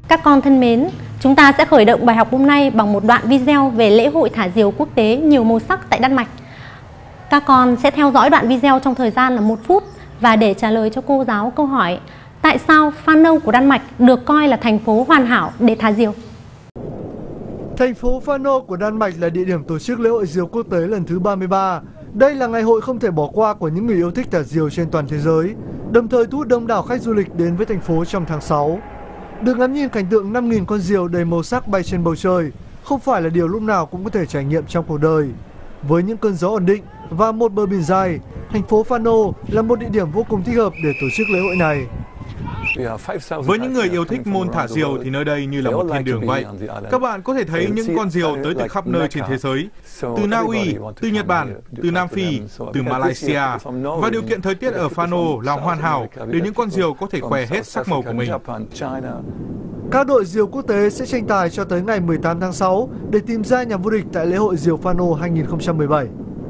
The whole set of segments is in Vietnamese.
Các con thân mến, chúng ta sẽ khởi động bài học hôm nay bằng một đoạn video về lễ hội thả diều quốc tế nhiều màu sắc tại Đan Mạch. Các con sẽ theo dõi đoạn video trong thời gian là 1 phút và để trả lời cho cô giáo câu hỏi tại sao Fanø của Đan Mạch được coi là thành phố hoàn hảo để thả diều. Thành phố Fanø của Đan Mạch là địa điểm tổ chức lễ hội diều quốc tế lần thứ 33. Đây là ngày hội không thể bỏ qua của những người yêu thích thả diều trên toàn thế giới, đồng thời thu hút đông đảo khách du lịch đến với thành phố trong tháng 6. Được ngắm nhìn cảnh tượng 5.000 con diều đầy màu sắc bay trên bầu trời không phải là điều lúc nào cũng có thể trải nghiệm trong cuộc đời. Với những cơn gió ổn định và một bờ biển dài, thành phố Fanø là một địa điểm vô cùng thích hợp để tổ chức lễ hội này. Với những người yêu thích môn thả diều thì nơi đây như là một thiên đường vậy. Các bạn có thể thấy những con diều tới từ khắp nơi trên thế giới, từ Na Uy, từ Nhật Bản, từ Nam Phi, từ Malaysia. Và điều kiện thời tiết ở Fanø là hoàn hảo để những con diều có thể khoe hết sắc màu của mình. Các đội diều quốc tế sẽ tranh tài cho tới ngày 18 tháng 6 để tìm ra nhà vô địch tại lễ hội diều Fanø 2017.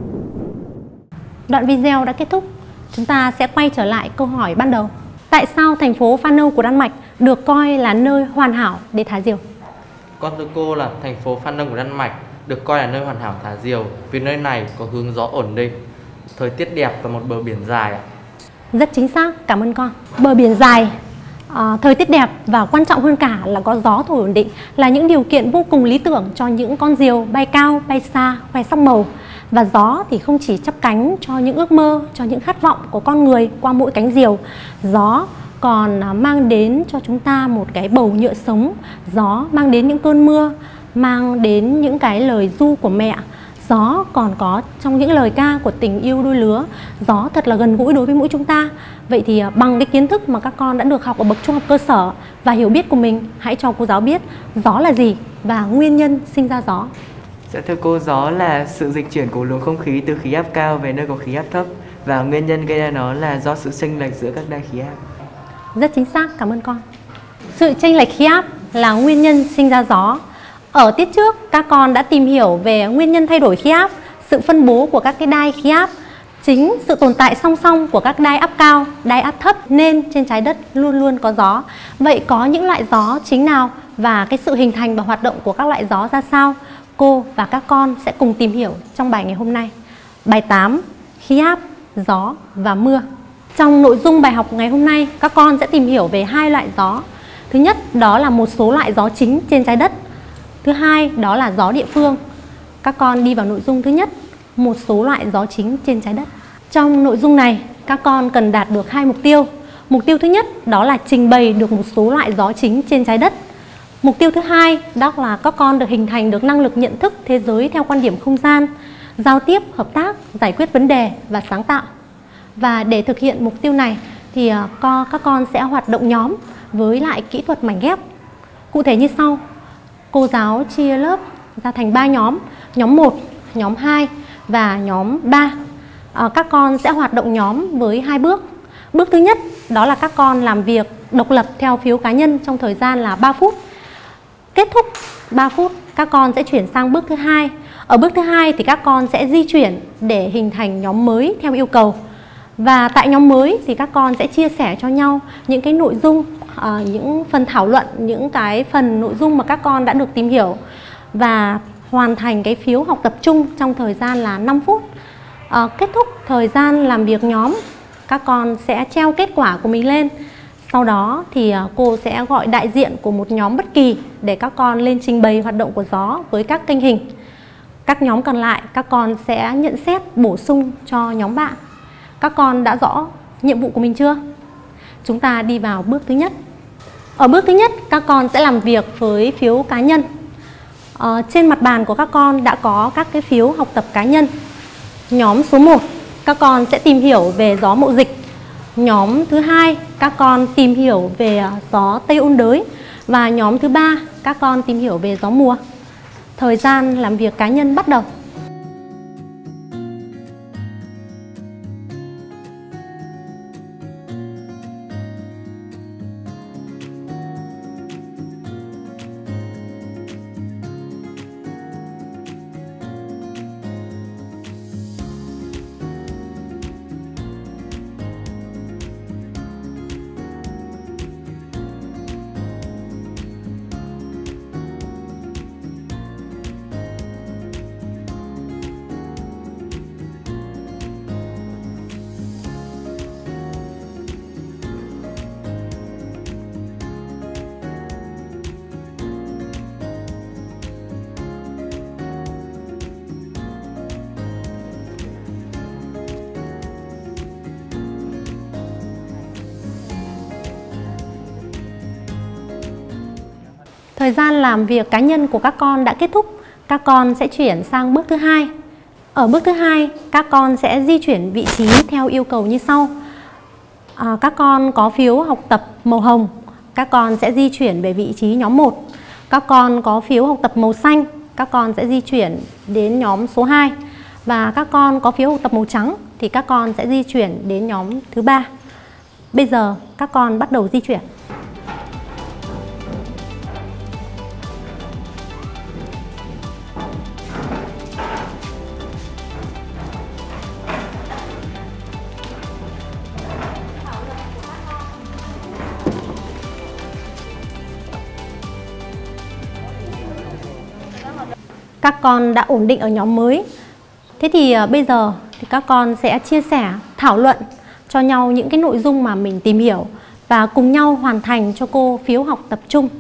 Đoạn video đã kết thúc. Chúng ta sẽ quay trở lại câu hỏi ban đầu. Tại sao thành phố Fanø của Đan Mạch được coi là nơi hoàn hảo để thả diều? Con thưa cô là thành phố Fanø của Đan Mạch được coi là nơi hoàn hảo thả diều vì nơi này có hướng gió ổn định, thời tiết đẹp và một bờ biển dài ạ. Rất chính xác, cảm ơn con. Bờ biển dài, thời tiết đẹp và quan trọng hơn cả là có gió thổi ổn định là những điều kiện vô cùng lý tưởng cho những con diều bay cao, bay xa, khoe sắc màu. Và gió thì không chỉ chắp cánh cho những ước mơ, cho những khát vọng của con người qua mỗi cánh diều. Gió còn mang đến cho chúng ta một cái bầu nhựa sống. Gió mang đến những cơn mưa, mang đến những cái lời ru của mẹ. Gió còn có trong những lời ca của tình yêu đôi lứa. Gió thật là gần gũi đối với mỗi chúng ta. Vậy thì bằng cái kiến thức mà các con đã được học ở bậc trung học cơ sở và hiểu biết của mình, hãy cho cô giáo biết gió là gì và nguyên nhân sinh ra gió. Dạ thưa cô, gió là sự dịch chuyển của luồng không khí từ khí áp cao về nơi có khí áp thấp và nguyên nhân gây ra nó là do sự chênh lệch giữa các đai khí áp. Rất chính xác, cảm ơn con. Sự chênh lệch khí áp là nguyên nhân sinh ra gió. Ở tiết trước, các con đã tìm hiểu về nguyên nhân thay đổi khí áp, sự phân bố của các cái đai khí áp, chính sự tồn tại song song của các đai áp cao, đai áp thấp nên trên trái đất luôn luôn có gió. Vậy có những loại gió chính nào và cái sự hình thành và hoạt động của các loại gió ra sao? Cô và các con sẽ cùng tìm hiểu trong bài ngày hôm nay. Bài 8, khí áp, gió và mưa. Trong nội dung bài học ngày hôm nay, các con sẽ tìm hiểu về 2 loại gió. Thứ nhất, đó là một số loại gió chính trên trái đất. Thứ hai, đó là gió địa phương. Các con đi vào nội dung thứ nhất, một số loại gió chính trên trái đất. Trong nội dung này, các con cần đạt được 2 mục tiêu. Mục tiêu thứ nhất, đó là trình bày được một số loại gió chính trên trái đất. Mục tiêu thứ hai, đó là các con được hình thành được năng lực nhận thức thế giới theo quan điểm không gian, giao tiếp, hợp tác, giải quyết vấn đề và sáng tạo. Và để thực hiện mục tiêu này thì các con sẽ hoạt động nhóm với lại kỹ thuật mảnh ghép. Cụ thể như sau, cô giáo chia lớp ra thành 3 nhóm, nhóm 1, nhóm 2 và nhóm 3. Các con sẽ hoạt động nhóm với 2 bước. Bước thứ nhất, đó là các con làm việc độc lập theo phiếu cá nhân trong thời gian là 3 phút. Kết thúc 3 phút, các con sẽ chuyển sang bước thứ hai. Ở bước thứ hai thì các con sẽ di chuyển để hình thành nhóm mới theo yêu cầu. Và tại nhóm mới thì các con sẽ chia sẻ cho nhau những cái nội dung, những phần thảo luận, những cái phần nội dung mà các con đã được tìm hiểu và hoàn thành cái phiếu học tập trung trong thời gian là 5 phút. Kết thúc thời gian làm việc nhóm, các con sẽ treo kết quả của mình lên. Sau đó thì cô sẽ gọi đại diện của một nhóm bất kỳ để các con lên trình bày hoạt động của gió với các kênh hình. Các nhóm còn lại các con sẽ nhận xét bổ sung cho nhóm bạn. Các con đã rõ nhiệm vụ của mình chưa? Chúng ta đi vào bước thứ nhất. Ở bước thứ nhất, các con sẽ làm việc với phiếu cá nhân. Trên mặt bàn của các con đã có các cái phiếu học tập cá nhân. Nhóm số 1, các con sẽ tìm hiểu về gió mậu dịch. Nhóm thứ 2, các con tìm hiểu về gió Tây ôn đới. Và nhóm thứ 3, các con tìm hiểu về gió mùa. Thời gian làm việc cá nhân bắt đầu. Thời gian làm việc cá nhân của các con đã kết thúc, các con sẽ chuyển sang bước thứ hai. Ở bước thứ hai, các con sẽ di chuyển vị trí theo yêu cầu như sau. Các con có phiếu học tập màu hồng, các con sẽ di chuyển về vị trí nhóm 1. Các con có phiếu học tập màu xanh, các con sẽ di chuyển đến nhóm số 2. Và các con có phiếu học tập màu trắng thì các con sẽ di chuyển đến nhóm thứ 3. Bây giờ các con bắt đầu di chuyển. Các con đã ổn định ở nhóm mới. Thế thì bây giờ thì các con sẽ chia sẻ, thảo luận cho nhau những cái nội dung mà mình tìm hiểu và cùng nhau hoàn thành cho cô phiếu học tập chung.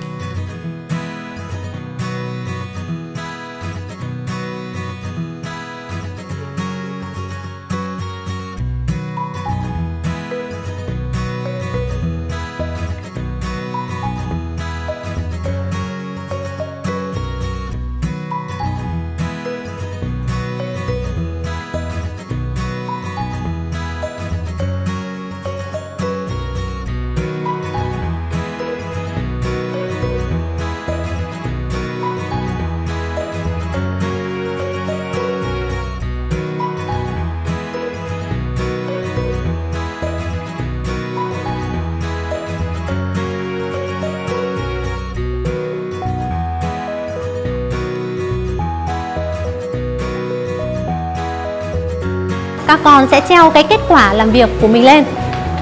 Các con sẽ treo cái kết quả làm việc của mình lên.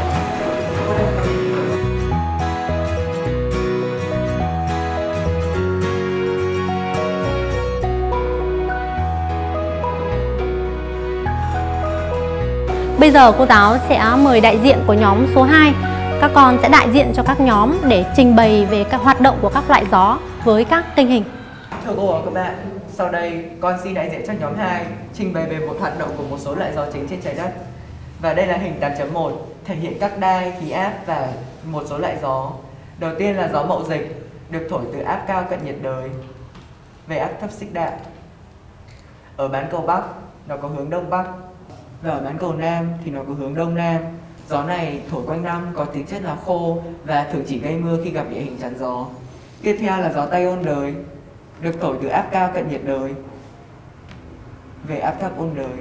Bây giờ cô giáo sẽ mời đại diện của nhóm số 2. Các con sẽ đại diện cho các nhóm để trình bày về các hoạt động của các loại gió với các kênh hình. Thưa cô và các bạn, sau đây con xin đại diện cho nhóm 2 trình bày về một hoạt động của một số loại gió chính trên trái đất. Và đây là hình 8.1 thể hiện các đai khí áp và một số loại gió. Đầu tiên là gió mậu dịch, được thổi từ áp cao cận nhiệt đới về áp thấp xích đạo. Ở bán cầu Bắc nó có hướng Đông Bắc, và ở bán cầu Nam thì nó có hướng Đông Nam. Gió này thổi quanh năm, có tính chất là khô và thường chỉ gây mưa khi gặp địa hình chắn gió. Tiếp theo là gió Tây ôn đới, được thổi từ áp cao cận nhiệt đới về áp thấp ôn đới.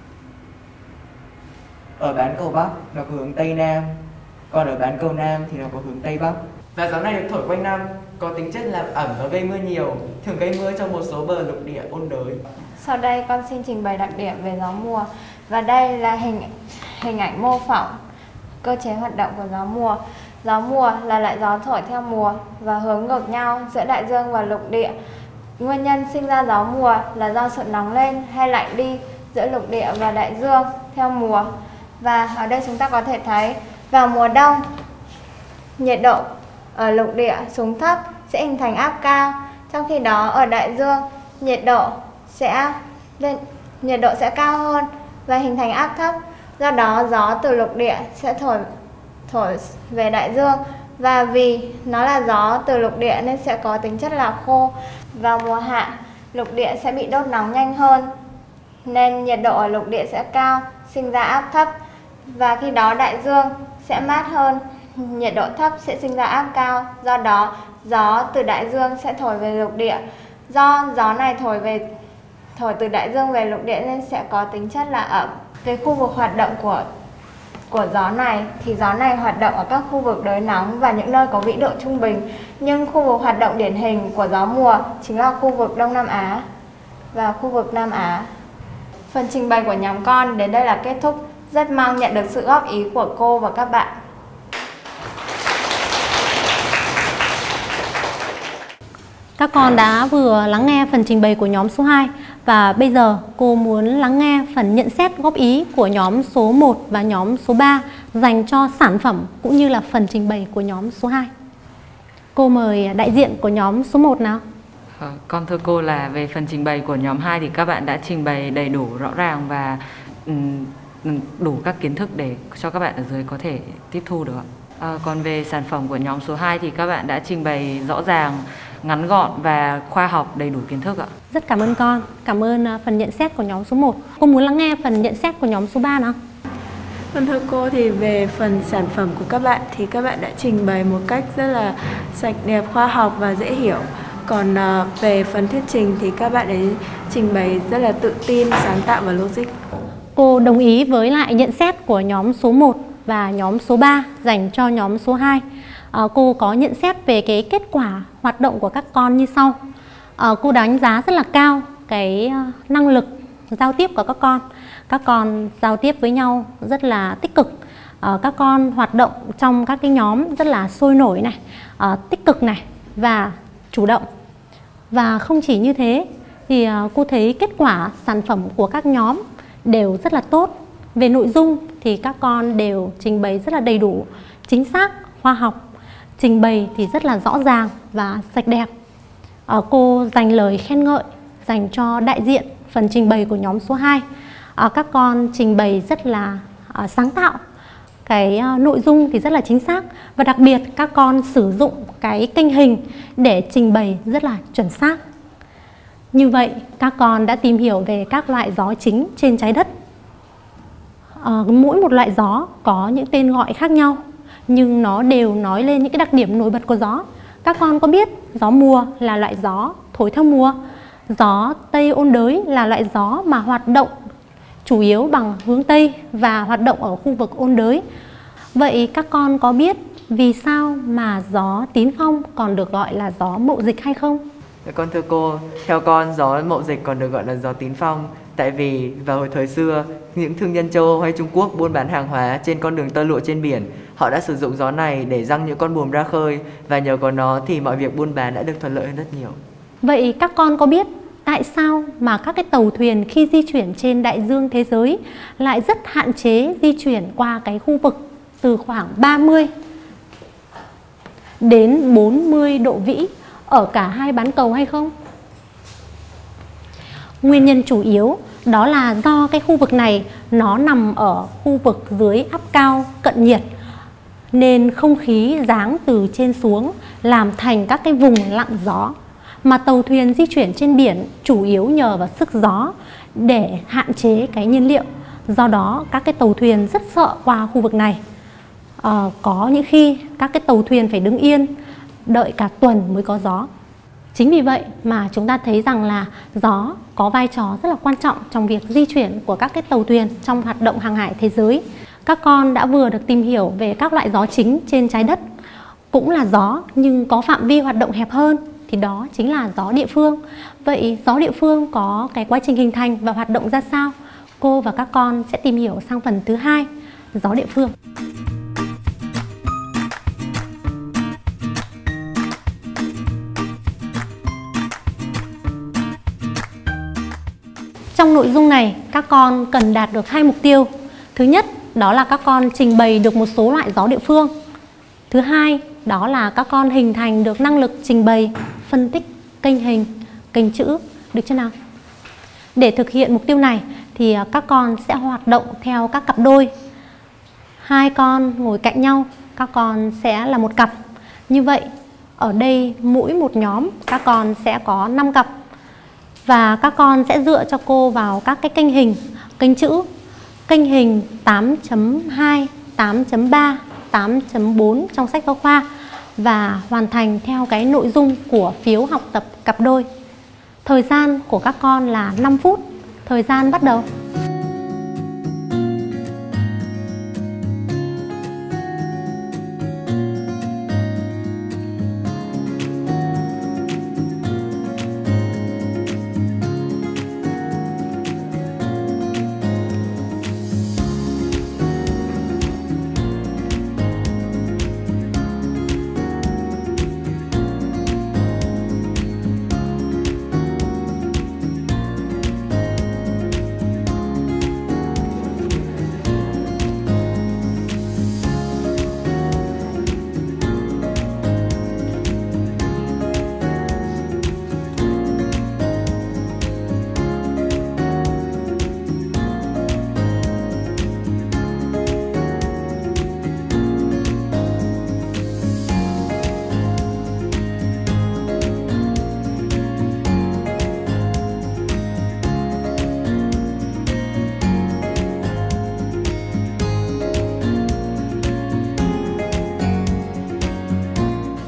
Ở bán cầu Bắc nó có hướng Tây Nam, còn ở bán cầu Nam thì nó có hướng Tây Bắc. Và gió này được thổi quanh năm, có tính chất là ẩm và gây mưa nhiều, thường gây mưa trong một số bờ lục địa ôn đới. Sau đây con xin trình bày đặc điểm về gió mùa. Và đây là hình ảnh mô phỏng cơ chế hoạt động của gió mùa. Gió mùa là loại gió thổi theo mùa và hướng ngược nhau giữa đại dương và lục địa. Nguyên nhân sinh ra gió mùa là do sự nóng lên hay lạnh đi giữa lục địa và đại dương theo mùa. Và ở đây chúng ta có thể thấy vào mùa đông, nhiệt độ ở lục địa xuống thấp sẽ hình thành áp cao, trong khi đó ở đại dương nhiệt độ sẽ cao hơn và hình thành áp thấp. Do đó gió từ lục địa sẽ thổi về đại dương, và vì nó là gió từ lục địa nên sẽ có tính chất là khô. Vào mùa hạ, lục địa sẽ bị đốt nóng nhanh hơn nên nhiệt độ ở lục địa sẽ cao, sinh ra áp thấp, và khi đó đại dương sẽ mát hơn, nhiệt độ thấp sẽ sinh ra áp cao. Do đó gió từ đại dương sẽ thổi về lục địa. Do gió này thổi từ đại dương về lục địa nên sẽ có tính chất là ẩm. Về khu vực hoạt động của gió này thì gió này hoạt động ở các khu vực đới nóng và những nơi có vĩ độ trung bình. Nhưng khu vực hoạt động điển hình của gió mùa chính là khu vực Đông Nam Á và khu vực Nam Á. Phần trình bày của nhóm con đến đây là kết thúc. Rất mong nhận được sự góp ý của cô và các bạn. Các con đã vừa lắng nghe phần trình bày của nhóm số 2 và bây giờ cô muốn lắng nghe phần nhận xét góp ý của nhóm số 1 và nhóm số 3 dành cho sản phẩm cũng như là phần trình bày của nhóm số 2. Cô mời đại diện của nhóm số 1 nào. Con thưa cô là về phần trình bày của nhóm 2 thì các bạn đã trình bày đầy đủ, rõ ràng và đủ các kiến thức để cho các bạn ở dưới có thể tiếp thu được. Còn về sản phẩm của nhóm số 2 thì các bạn đã trình bày rõ ràng, ngắn gọn và khoa học, đầy đủ kiến thức ạ. Rất cảm ơn con. Cảm ơn phần nhận xét của nhóm số 1. Cô muốn lắng nghe phần nhận xét của nhóm số 3 nào? Vâng, thưa cô, thì về phần sản phẩm của các bạn thì các bạn đã trình bày một cách rất là sạch đẹp, khoa học và dễ hiểu. Còn về phần thuyết trình thì các bạn ấy trình bày rất là tự tin, sáng tạo và logic. Cô đồng ý với lại nhận xét của nhóm số 1 và nhóm số 3 dành cho nhóm số 2. Cô có nhận xét về cái kết quả hoạt động của các con như sau. Cô đánh giá rất là cao cái năng lực giao tiếp của các con. Các con giao tiếp với nhau rất là tích cực. Các con hoạt động trong các cái nhóm rất là sôi nổi này, tích cực này và chủ động. Và không chỉ như thế thì cô thấy kết quả sản phẩm của các nhóm đều rất là tốt. Về nội dung thì các con đều trình bày rất là đầy đủ, chính xác, khoa học. Trình bày thì rất là rõ ràng và sạch đẹp. Cô dành lời khen ngợi dành cho đại diện phần trình bày của nhóm số 2. Các con trình bày rất là sáng tạo. Cái nội dung thì rất là chính xác. Và đặc biệt các con sử dụng cái kênh hình để trình bày rất là chuẩn xác. Như vậy các con đã tìm hiểu về các loại gió chính trên trái đất. Mỗi một loại gió có những tên gọi khác nhau, nhưng nó đều nói lên những cái đặc điểm nổi bật của gió. Các con có biết gió mùa là loại gió thổi theo mùa, gió Tây ôn đới là loại gió mà hoạt động chủ yếu bằng hướng Tây và hoạt động ở khu vực ôn đới. Vậy các con có biết vì sao mà gió Tín Phong còn được gọi là gió Mậu Dịch hay không? Con thưa cô, theo con gió Mậu Dịch còn được gọi là gió Tín Phong tại vì vào hồi thời xưa, những thương nhân châu Âu hay Trung Quốc buôn bán hàng hóa trên con đường tơ lụa trên biển, họ đã sử dụng gió này để giăng những con buồm ra khơi, và nhờ có nó thì mọi việc buôn bán đã được thuận lợi hơn rất nhiều. Vậy các con có biết tại sao mà các cái tàu thuyền khi di chuyển trên đại dương thế giới lại rất hạn chế di chuyển qua cái khu vực từ khoảng 30 đến 40 độ vĩ ở cả hai bán cầu hay không? Nguyên nhân chủ yếu đó là do cái khu vực này nó nằm ở khu vực dưới áp cao cận nhiệt, nên không khí giáng từ trên xuống làm thành các cái vùng lặng gió. Mà tàu thuyền di chuyển trên biển chủ yếu nhờ vào sức gió để hạn chế cái nhiên liệu. Do đó các cái tàu thuyền rất sợ qua khu vực này. Có những khi các cái tàu thuyền phải đứng yên đợi cả tuần mới có gió. Chính vì vậy mà chúng ta thấy rằng là gió có vai trò rất là quan trọng trong việc di chuyển của các cái tàu thuyền trong hoạt động hàng hải thế giới. Các con đã vừa được tìm hiểu về các loại gió chính trên trái đất. Cũng là gió nhưng có phạm vi hoạt động hẹp hơn, thì đó chính là gió địa phương. Vậy gió địa phương có cái quá trình hình thành và hoạt động ra sao? Cô và các con sẽ tìm hiểu sang phần thứ 2, gió địa phương. Trong nội dung này, các con cần đạt được 2 mục tiêu. Thứ nhất, đó là các con trình bày được một số loại gió địa phương. Thứ hai, đó là các con hình thành được năng lực trình bày, phân tích kênh hình, kênh chữ. Được chưa nào? Để thực hiện mục tiêu này thì các con sẽ hoạt động theo các cặp đôi. 2 con ngồi cạnh nhau, các con sẽ là một cặp. Như vậy, ở đây mỗi một nhóm các con sẽ có 5 cặp. Và các con sẽ dựa cho cô vào các cái kênh hình, kênh chữ. Kênh hình 8.2, 8.3, 8.4 trong sách giáo khoa và hoàn thành theo cái nội dung của phiếu học tập cặp đôi. Thời gian của các con là 5 phút. Thời gian bắt đầu.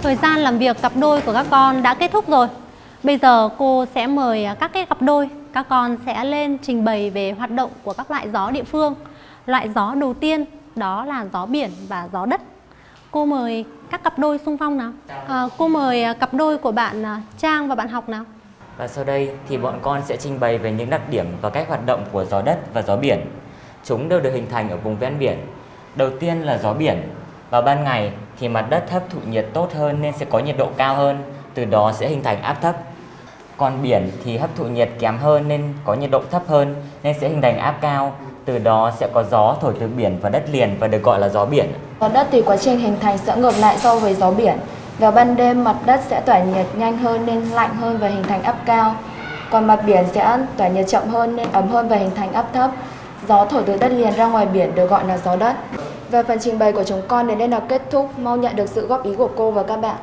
Thời gian làm việc cặp đôi của các con đã kết thúc rồi. Bây giờ cô sẽ mời các cái cặp đôi, các con sẽ lên trình bày về hoạt động của các loại gió địa phương. Loại gió đầu tiên đó là gió biển và gió đất. Cô mời các cặp đôi xung phong nào. Cô mời cặp đôi của bạn Trang và bạn Học nào. Và sau đây thì bọn con sẽ trình bày về những đặc điểm và cách hoạt động của gió đất và gió biển. Chúng đều được hình thành ở vùng ven biển. Đầu tiên là gió biển. Vào ban ngày thì mặt đất hấp thụ nhiệt tốt hơn nên sẽ có nhiệt độ cao hơn, từ đó sẽ hình thành áp thấp. Còn biển thì hấp thụ nhiệt kém hơn nên có nhiệt độ thấp hơn nên sẽ hình thành áp cao, từ đó sẽ có gió thổi từ biển và đất liền và được gọi là gió biển. Gió đất thì quá trình hình thành sẽ ngược lại so với gió biển. Vào ban đêm mặt đất sẽ tỏa nhiệt nhanh hơn nên lạnh hơn và hình thành áp cao. Còn mặt biển sẽ tỏa nhiệt chậm hơn nên ấm hơn và hình thành áp thấp. Gió thổi từ đất liền ra ngoài biển được gọi là gió đất. Và phần trình bày của chúng con đến đây là kết thúc. Mong nhận được sự góp ý của cô và các bạn.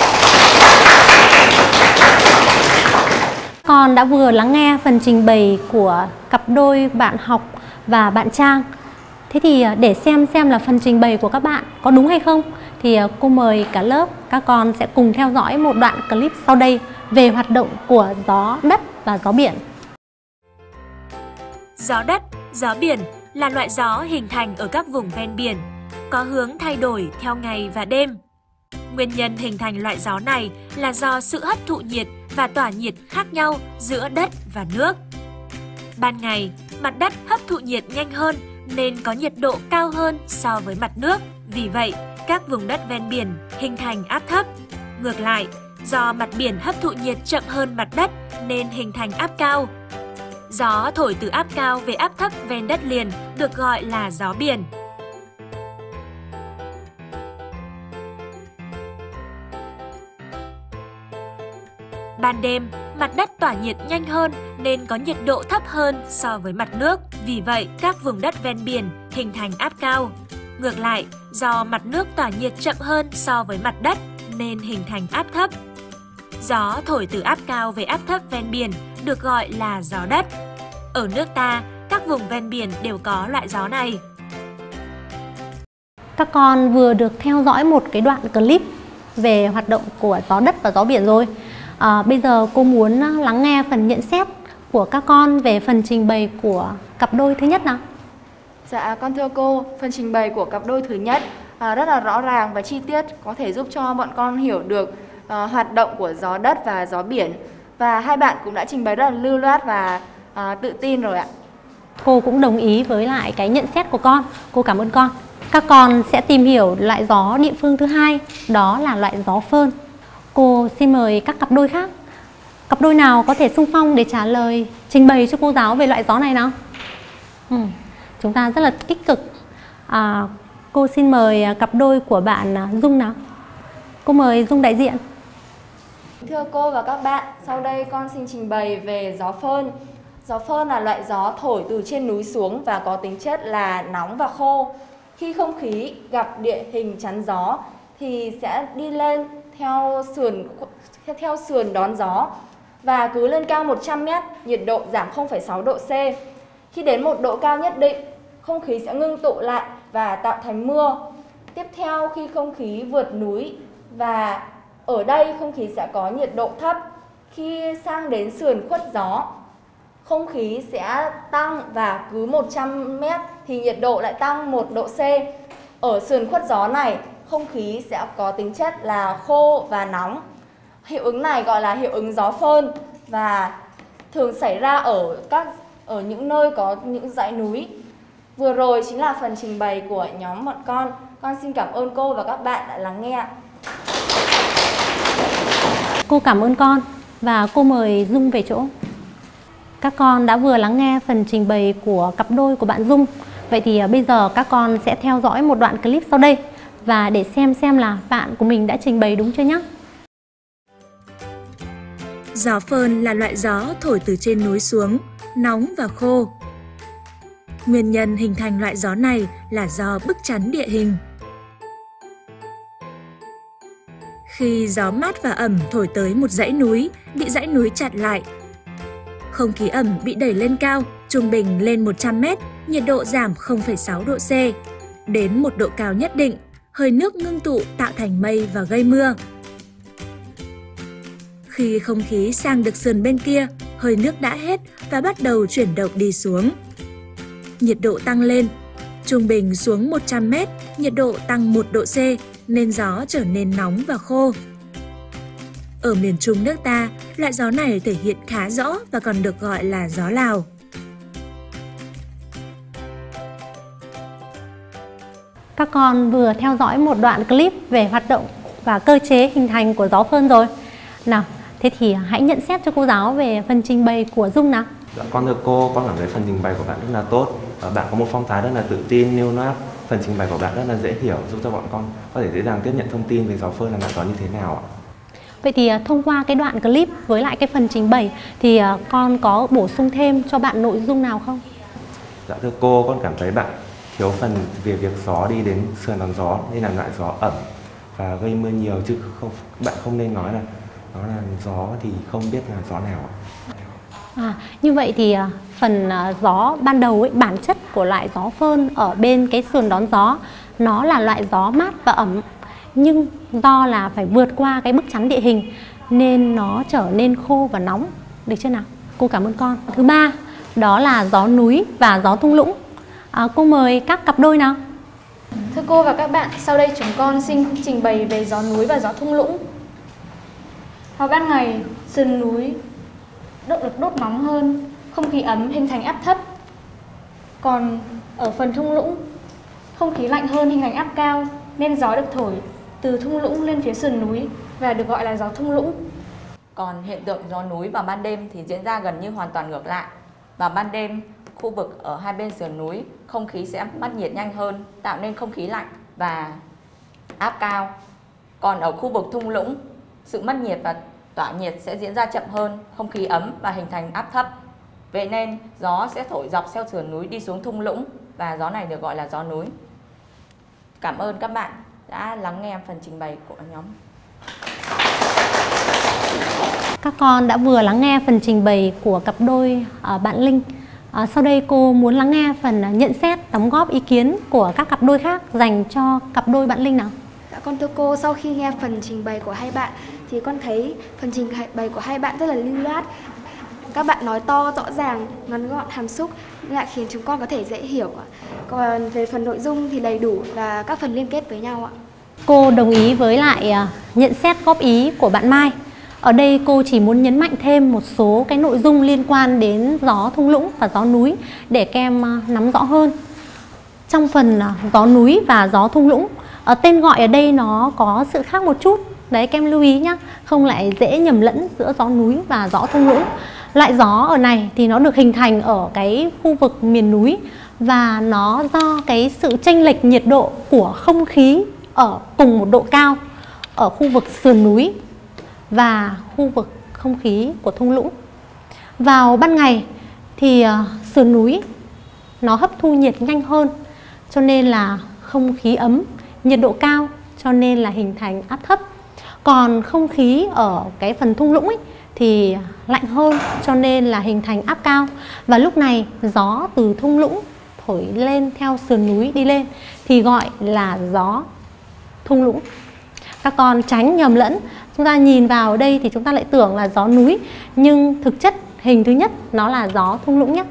Con đã vừa lắng nghe phần trình bày của cặp đôi bạn Học và bạn Trang. Thế thì để xem là phần trình bày của các bạn có đúng hay không thì cô mời cả lớp các con sẽ cùng theo dõi một đoạn clip sau đây về hoạt động của gió đất và gió biển. Gió đất, gió biển là loại gió hình thành ở các vùng ven biển, có hướng thay đổi theo ngày và đêm. Nguyên nhân hình thành loại gió này là do sự hấp thụ nhiệt và tỏa nhiệt khác nhau giữa đất và nước. Ban ngày, mặt đất hấp thụ nhiệt nhanh hơn nên có nhiệt độ cao hơn so với mặt nước. Vì vậy, các vùng đất ven biển hình thành áp thấp. Ngược lại, do mặt biển hấp thụ nhiệt chậm hơn mặt đất nên hình thành áp cao. Gió thổi từ áp cao về áp thấp ven đất liền được gọi là gió biển. Ban đêm, mặt đất tỏa nhiệt nhanh hơn nên có nhiệt độ thấp hơn so với mặt nước. Vì vậy, các vùng đất ven biển hình thành áp cao. Ngược lại, do mặt nước tỏa nhiệt chậm hơn so với mặt đất nên hình thành áp thấp. Gió thổi từ áp cao về áp thấp ven biển được gọi là gió đất. Ở nước ta, các vùng ven biển đều có loại gió này. Các con vừa được theo dõi một cái đoạn clip về hoạt động của gió đất và gió biển rồi. Bây giờ cô muốn lắng nghe phần nhận xét của các con về phần trình bày của cặp đôi thứ nhất nào. Dạ, con thưa cô, phần trình bày của cặp đôi thứ nhất rất là rõ ràng và chi tiết, có thể giúp cho bọn con hiểu được hoạt động của gió đất và gió biển. Và hai bạn cũng đã trình bày rất là lưu loát và tự tin rồi ạ. Cô cũng đồng ý với lại cái nhận xét của con. Cô cảm ơn con. Các con sẽ tìm hiểu loại gió địa phương thứ hai, đó là loại gió phơn. Cô xin mời các cặp đôi khác. Cặp đôi nào có thể xung phong để trả lời, trình bày cho cô giáo về loại gió này nào? Chúng ta rất là tích cực. Cô xin mời cặp đôi của bạn Dung nào. Cô mời Dung đại diện. Thưa cô và các bạn, sau đây con xin trình bày về gió phơn. Gió phơn là loại gió thổi từ trên núi xuống và có tính chất là nóng và khô. Khi không khí gặp địa hình chắn gió thì sẽ đi lên theo sườn đón gió và cứ lên cao 100 m, nhiệt độ giảm 0,6 độ C. Khi đến một độ cao nhất định, không khí sẽ ngưng tụ lại và tạo thành mưa. Tiếp theo, khi không khí vượt núi và ở đây không khí sẽ có nhiệt độ thấp. Khi sang đến sườn khuất gió, không khí sẽ tăng và cứ 100 m thì nhiệt độ lại tăng 1 độ C. Ở sườn khuất gió này, không khí sẽ có tính chất là khô và nóng. Hiệu ứng này gọi là hiệu ứng gió phơn và thường xảy ra ở những nơi có những dãy núi. Vừa rồi chính là phần trình bày của nhóm bọn con. Con xin cảm ơn cô và các bạn đã lắng nghe. Cô cảm ơn con và cô mời Dung về chỗ. Các con đã vừa lắng nghe phần trình bày của cặp đôi của bạn Dung. Vậy thì bây giờ các con sẽ theo dõi một đoạn clip sau đây và để xem là bạn của mình đã trình bày đúng chưa nhé. Gió phơn là loại gió thổi từ trên núi xuống, nóng và khô. Nguyên nhân hình thành loại gió này là do bức chắn địa hình. Khi gió mát và ẩm thổi tới một dãy núi, bị dãy núi chặn lại. Không khí ẩm bị đẩy lên cao, trung bình lên 100 m, nhiệt độ giảm 0,6 độ C. Đến một độ cao nhất định, hơi nước ngưng tụ tạo thành mây và gây mưa. Khi không khí sang được sườn bên kia, hơi nước đã hết và bắt đầu chuyển động đi xuống. Nhiệt độ tăng lên, trung bình xuống 100 m, nhiệt độ tăng 1 độ C nên gió trở nên nóng và khô. Ở miền Trung nước ta, loại gió này thể hiện khá rõ và còn được gọi là gió Lào. Các con vừa theo dõi một đoạn clip về hoạt động và cơ chế hình thành của gió phơn rồi. Nào, thế thì hãy nhận xét cho cô giáo về phần trình bày của Dung nào. Dạ, con thưa cô, con cảm thấy phần trình bày của bạn rất là tốt. Bạn có một phong thái rất là tự tin, nêu nát. Phần trình bày của bạn rất là dễ hiểu, giúp cho bọn con có thể dễ dàng tiếp nhận thông tin về gió phơn là loại gió như thế nào ạ? Vậy thì thông qua cái đoạn clip với lại cái phần trình bày thì con có bổ sung thêm cho bạn nội dung nào không? Dạ thưa cô, con cảm thấy bạn thiếu phần về việc gió đi đến sườn đón gió nên là loại gió ẩm và gây mưa nhiều, chứ bạn không nên nói là nó là gió thì không biết là gió nào ạ. Như vậy thì phần gió ban đầu ấy, bản chất của loại gió phơn ở bên cái sườn đón gió nó là loại gió mát và ẩm, nhưng do là phải vượt qua cái bức chắn địa hình nên nó trở nên khô và nóng. Được chưa nào? Cô cảm ơn con. Thứ ba đó là gió núi và gió thung lũng. Cô mời các cặp đôi nào. Thưa cô và các bạn, sau đây chúng con xin trình bày về gió núi và gió thung lũng. Vào ban ngày, sườn núi được đốt nóng hơn, không khí ấm hình thành áp thấp. Còn ở phần thung lũng, không khí lạnh hơn hình thành áp cao, nên gió được thổi từ thung lũng lên phía sườn núi và được gọi là gió thung lũng. Còn hiện tượng gió núi vào ban đêm thì diễn ra gần như hoàn toàn ngược lại. Vào ban đêm, khu vực ở hai bên sườn núi, không khí sẽ mất nhiệt nhanh hơn, tạo nên không khí lạnh và áp cao. Còn ở khu vực thung lũng, sự mất nhiệt và tỏa nhiệt sẽ diễn ra chậm hơn, không khí ấm và hình thành áp thấp. Vậy nên gió sẽ thổi dọc theo sườn núi đi xuống thung lũng và gió này được gọi là gió núi. Cảm ơn các bạn đã lắng nghe phần trình bày của nhóm. Các con đã vừa lắng nghe phần trình bày của cặp đôi bạn Linh. Sau đây cô muốn lắng nghe phần nhận xét, đóng góp ý kiến của các cặp đôi khác dành cho cặp đôi bạn Linh nào. Dạ con thưa cô, sau khi nghe phần trình bày của hai bạn thì con thấy phần trình bày của hai bạn rất là lưu loát. Các bạn nói to, rõ ràng, ngắn gọn, hàm xúc lại khiến chúng con có thể dễ hiểu. Còn về phần nội dung thì đầy đủ và các phần liên kết với nhau ạ. Cô đồng ý với lại nhận xét góp ý của bạn Mai. Ở đây cô chỉ muốn nhấn mạnh thêm một số cái nội dung liên quan đến gió thung lũng và gió núi để các em nắm rõ hơn. Trong phần gió núi và gió thung lũng, tên gọi ở đây nó có sự khác một chút. Đấy, các em lưu ý nhé, không lại dễ nhầm lẫn giữa gió núi và gió thung lũng. Loại gió ở này thì nó được hình thành ở cái khu vực miền núi và nó do cái sự chênh lệch nhiệt độ của không khí ở cùng một độ cao ở khu vực sườn núi và khu vực không khí của thung lũng. Vào ban ngày thì sườn núi nó hấp thu nhiệt nhanh hơn cho nên là không khí ấm, nhiệt độ cao cho nên là hình thành áp thấp. Còn không khí ở cái phần thung lũng ấy thì lạnh hơn cho nên là hình thành áp cao. Và lúc này gió từ thung lũng thổi lên theo sườn núi đi lên thì gọi là gió thung lũng. Các con tránh nhầm lẫn. Chúng ta nhìn vào đây thì chúng ta lại tưởng là gió núi, nhưng thực chất hình thứ nhất nó là gió thung lũng nhé.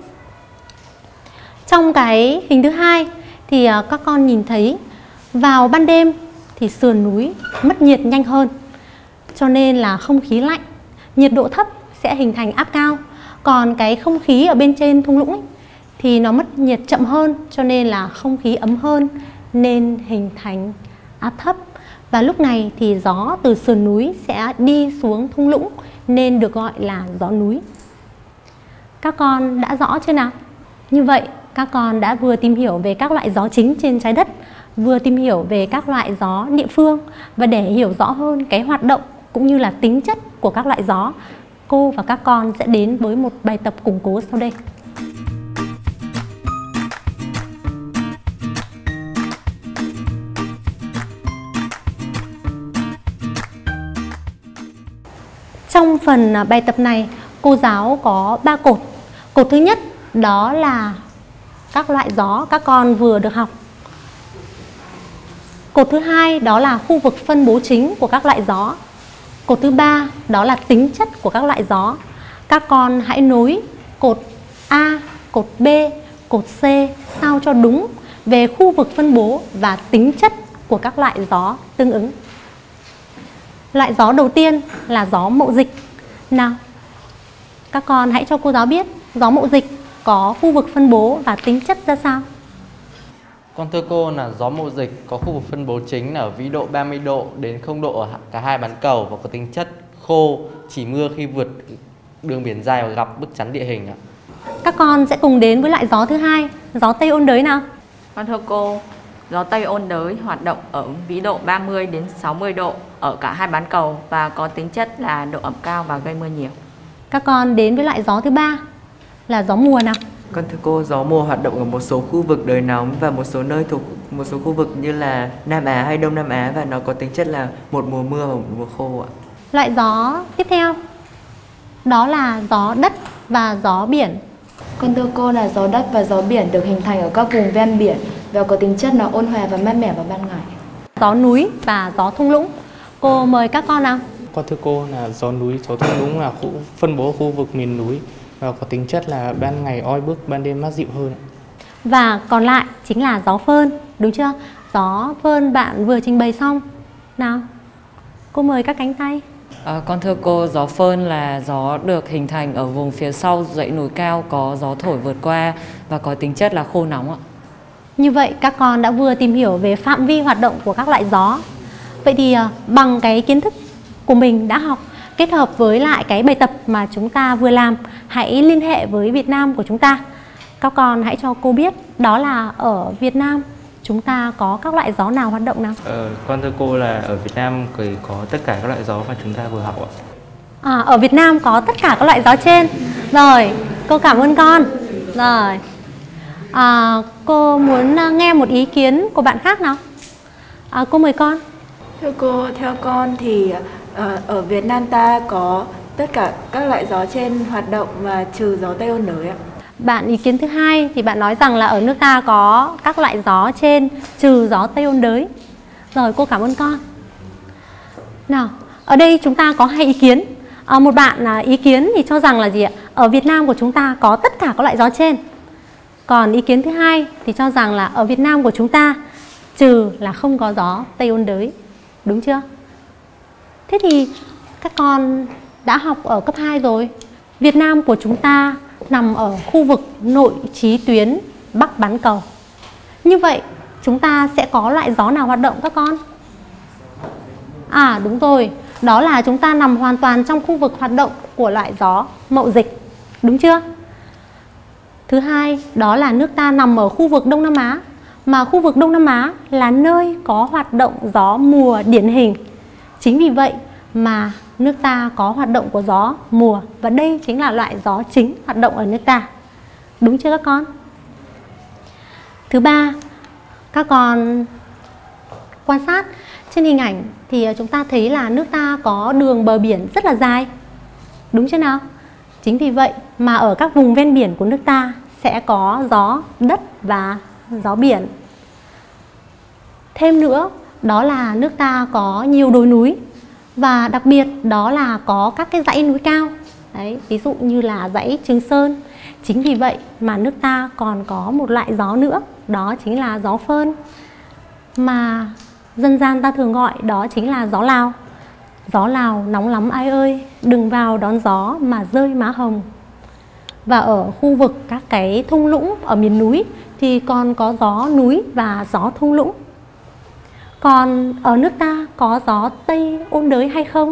Trong cái hình thứ hai thì các con nhìn thấy vào ban đêm thì sườn núi mất nhiệt nhanh hơn cho nên là không khí lạnh, nhiệt độ thấp sẽ hình thành áp cao. Còn cái không khí ở bên trên thung lũng ấy, thì nó mất nhiệt chậm hơn cho nên là không khí ấm hơn nên hình thành áp thấp. Và lúc này thì gió từ sườn núi sẽ đi xuống thung lũng nên được gọi là gió núi. Các con đã rõ chưa nào? Như vậy các con đã vừa tìm hiểu về các loại gió chính trên trái đất, vừa tìm hiểu về các loại gió địa phương. Và để hiểu rõ hơn cái hoạt động cũng như là tính chất của các loại gió, cô và các con sẽ đến với một bài tập củng cố sau đây. Trong phần bài tập này, cô giáo có 3 cột. Cột thứ nhất đó là các loại gió các con vừa được học. Cột thứ hai đó là khu vực phân bố chính của các loại gió. Cột thứ ba đó là tính chất của các loại gió. Các con hãy nối cột A, cột B, cột C sao cho đúng về khu vực phân bố và tính chất của các loại gió tương ứng. Loại gió đầu tiên là gió mậu dịch. Nào, các con hãy cho cô giáo biết gió mậu dịch có khu vực phân bố và tính chất ra sao? Con thưa cô là gió mậu dịch có khu vực phân bố chính là ở vĩ độ 30 độ đến 0 độ ở cả hai bán cầu và có tính chất khô, chỉ mưa khi vượt đường biển dài và gặp bức chắn địa hình ạ. Các con sẽ cùng đến với loại gió thứ hai, gió Tây ôn đới nào. Con thưa cô, gió Tây ôn đới hoạt động ở vĩ độ 30 đến 60 độ ở cả hai bán cầu và có tính chất là độ ẩm cao và gây mưa nhiều. Các con đến với loại gió thứ ba là gió mùa nào. Con thưa cô, gió mùa hoạt động ở một số khu vực đời nóng và một số nơi thuộc một số khu vực như là Nam Á hay Đông Nam Á và nó có tính chất là một mùa mưa và một mùa khô ạ. Loại gió tiếp theo đó là gió đất và gió biển. Con thưa cô, là gió đất và gió biển được hình thành ở các vùng ven biển và có tính chất là ôn hòa và mát mẻ vào ban ngày. Gió núi và gió thung lũng. Cô mời các con nào. Con thưa cô, là gió núi, gió thung lũng là phân bố khu vực miền núi và có tính chất là ban ngày oi bức, ban đêm mát dịu hơn. Và còn lại chính là gió phơn, đúng chưa? Gió phơn bạn vừa trình bày xong. Nào, cô mời các cánh tay. Con thưa cô, gió phơn là gió được hình thành ở vùng phía sau dãy núi cao, có gió thổi vượt qua và có tính chất là khô nóng ạ. Như vậy các con đã vừa tìm hiểu về phạm vi hoạt động của các loại gió. Vậy thì bằng cái kiến thức của mình đã học kết hợp với lại cái bài tập mà chúng ta vừa làm, hãy liên hệ với Việt Nam của chúng ta. Các con hãy cho cô biết đó là ở Việt Nam chúng ta có các loại gió nào hoạt động nào? Con thưa cô, là ở Việt Nam có tất cả các loại gió mà chúng ta vừa học ạ. Ở Việt Nam có tất cả các loại gió trên. Rồi, cô cảm ơn con. Rồi, cô muốn nghe một ý kiến của bạn khác nào. Cô mời con. Thưa cô, theo con thì ở Việt Nam ta có tất cả các loại gió trên hoạt động và trừ gió Tây ôn đới ạ. Bạn ý kiến thứ hai thì bạn nói rằng là ở nước ta có các loại gió trên trừ gió Tây ôn đới. Rồi, cô cảm ơn con. Nào, ở đây chúng ta có hai ý kiến. Một bạn ý kiến thì cho rằng là gì ạ? Ở Việt Nam của chúng ta có tất cả các loại gió trên. Còn ý kiến thứ hai thì cho rằng là ở Việt Nam của chúng ta trừ là không có gió Tây ôn đới. Đúng chưa? Thế thì các con đã học ở cấp 2 rồi. Việt Nam của chúng ta nằm ở khu vực nội chí tuyến Bắc bán cầu. Như vậy chúng ta sẽ có loại gió nào hoạt động các con? Đúng rồi, đó là chúng ta nằm hoàn toàn trong khu vực hoạt động của loại gió mậu dịch. Đúng chưa? Thứ hai, đó là nước ta nằm ở khu vực Đông Nam Á. Mà khu vực Đông Nam Á là nơi có hoạt động gió mùa điển hình. Chính vì vậy mà nước ta có hoạt động của gió mùa. Và đây chính là loại gió chính hoạt động ở nước ta. Đúng chưa các con? Thứ ba, các con quan sát trên hình ảnh thì chúng ta thấy là nước ta có đường bờ biển rất là dài. Đúng chưa nào? Chính vì vậy mà ở các vùng ven biển của nước ta sẽ có gió đất và gió biển. Thêm nữa, đó là nước ta có nhiều đồi núi. Và đặc biệt đó là có các cái dãy núi cao. Đấy, ví dụ như là dãy Trường Sơn. Chính vì vậy mà nước ta còn có một loại gió nữa, đó chính là gió phơn. Mà dân gian ta thường gọi đó chính là gió Lào. Gió Lào nóng lắm ai ơi, đừng vào đón gió mà rơi má hồng. Và ở khu vực các cái thung lũng ở miền núi thì còn có gió núi và gió thung lũng. Còn ở nước ta có gió Tây ôn đới hay không?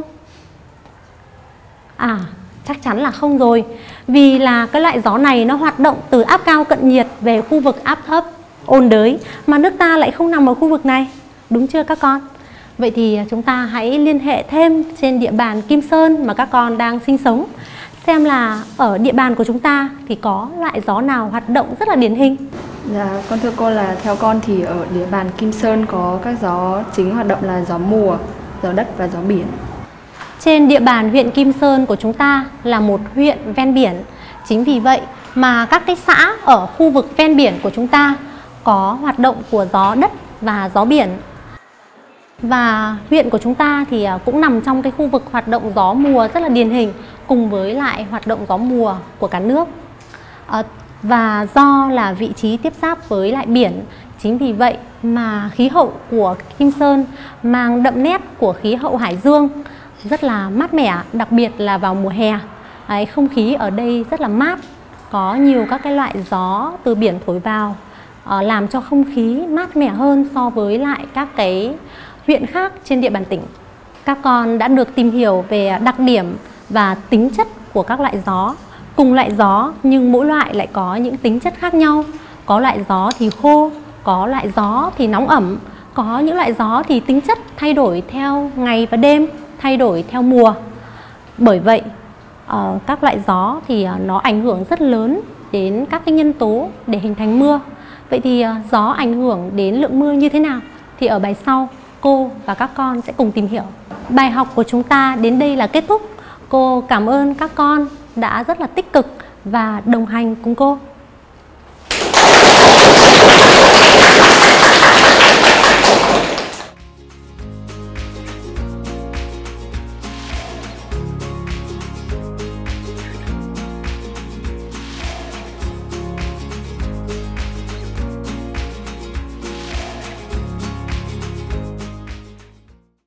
Chắc chắn là không rồi. Vì là cái loại gió này nó hoạt động từ áp cao cận nhiệt về khu vực áp thấp ôn đới. Mà nước ta lại không nằm ở khu vực này. Đúng chưa các con? Vậy thì chúng ta hãy liên hệ thêm trên địa bàn Kim Sơn mà các con đang sinh sống, xem là ở địa bàn của chúng ta thì có loại gió nào hoạt động rất là điển hình. Dạ, con thưa cô, là theo con thì ở địa bàn Kim Sơn có các gió chính hoạt động là gió mùa, gió đất và gió biển. Trên địa bàn huyện Kim Sơn của chúng ta là một huyện ven biển. Chính vì vậy mà các cái xã ở khu vực ven biển của chúng ta có hoạt động của gió đất và gió biển. Và huyện của chúng ta thì cũng nằm trong cái khu vực hoạt động gió mùa rất là điển hình cùng với lại hoạt động gió mùa của cả nước. Và do là vị trí tiếp giáp với lại biển, chính vì vậy mà khí hậu của Kim Sơn mang đậm nét của khí hậu hải dương, rất là mát mẻ, đặc biệt là vào mùa hè. Không khí ở đây rất là mát, có nhiều các cái loại gió từ biển thổi vào, làm cho không khí mát mẻ hơn so với lại các cái huyện khác trên địa bàn tỉnh. Các con đã được tìm hiểu về đặc điểm và tính chất của các loại gió. Cùng loại gió nhưng mỗi loại lại có những tính chất khác nhau. Có loại gió thì khô, có loại gió thì nóng ẩm, có những loại gió thì tính chất thay đổi theo ngày và đêm, thay đổi theo mùa. Bởi vậy, các loại gió thì nó ảnh hưởng rất lớn đến các cái nhân tố để hình thành mưa. Vậy thì gió ảnh hưởng đến lượng mưa như thế nào? Thì ở bài sau, cô và các con sẽ cùng tìm hiểu. Bài học của chúng ta đến đây là kết thúc. Cô cảm ơn các con đã rất là tích cực và đồng hành cùng cô.